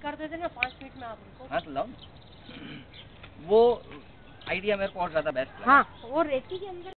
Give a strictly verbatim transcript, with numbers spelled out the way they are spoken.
कर देते ना पाँच मिनट में आप उनको। हाँ तो लाओ वो आइडिया मेरे को और ज्यादा बेस्ट लगा। हाँ, वो रेती के अंदर